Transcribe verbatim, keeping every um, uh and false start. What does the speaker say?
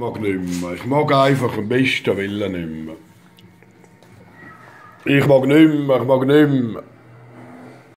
mag nicht mehr. Ich mag einfach am besten Willen nicht mehr. Ich mag nicht mehr, ich mag nicht mehr.